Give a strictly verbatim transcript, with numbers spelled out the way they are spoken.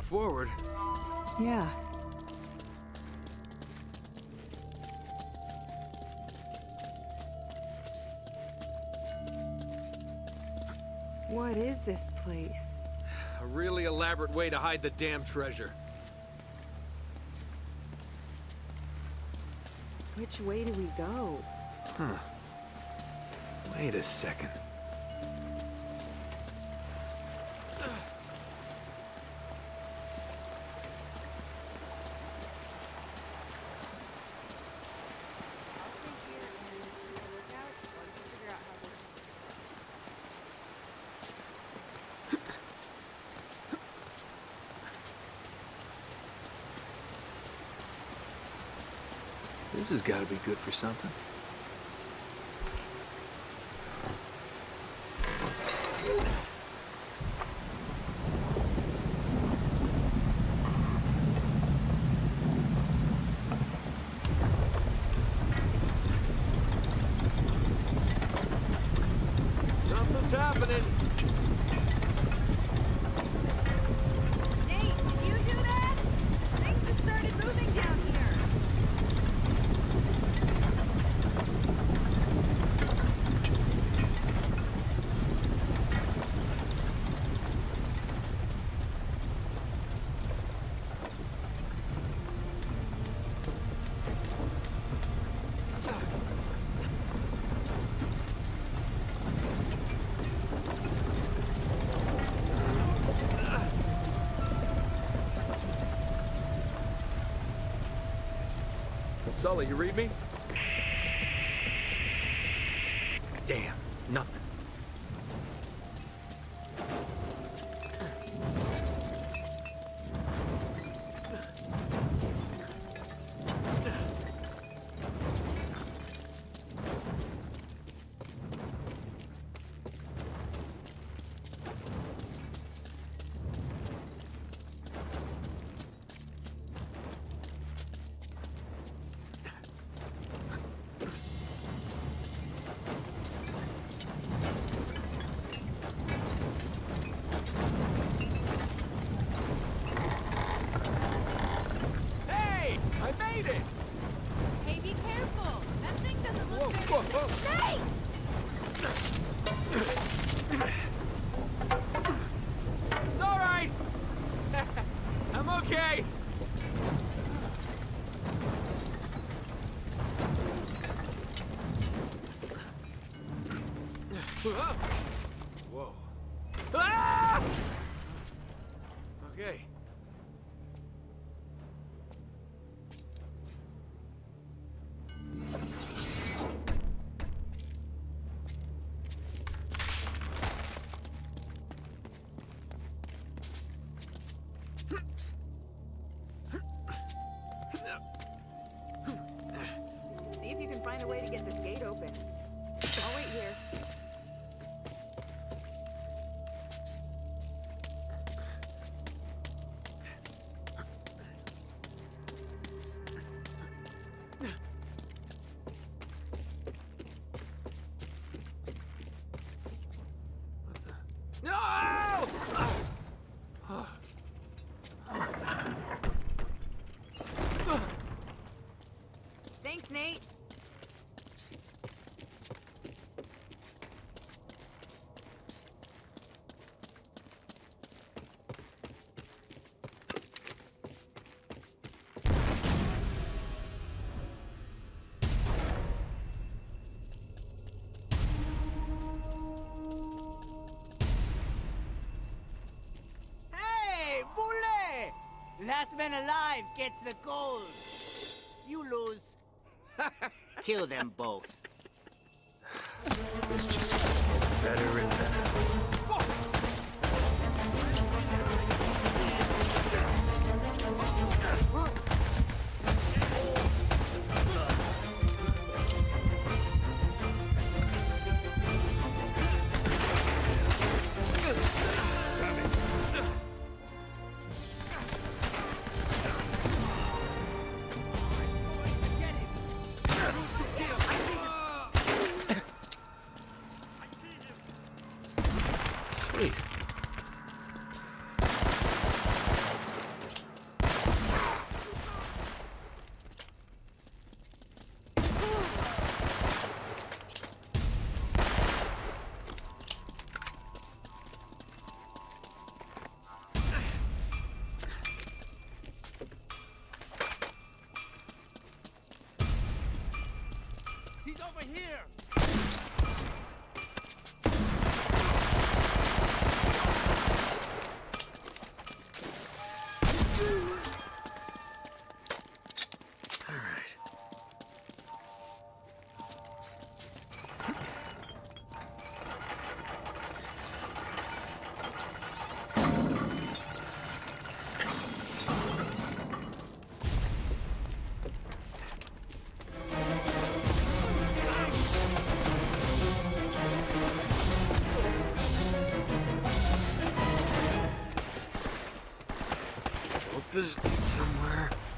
forward. Yeah. What is this place? A really elaborate way to hide the damn treasure. Which way do we go? Huh. Wait a second. This has got to be good for something. Something's happening. Nate, did you do that? Things just started moving down here. Sully, you read me? Damn, nothing. Hey, be careful! That thing doesn't look very... Whoa, whoa, Nate! It's all right. I'm okay. Whoa. Ah! Okay. See if you can find a way to get this gate open. I'll wait here. No! Thanks, Nate. Hey, Boule! Last man alive gets the gold. You lose. Kill them both. This just keeps getting better and better. Sweet. here! There's somewhere.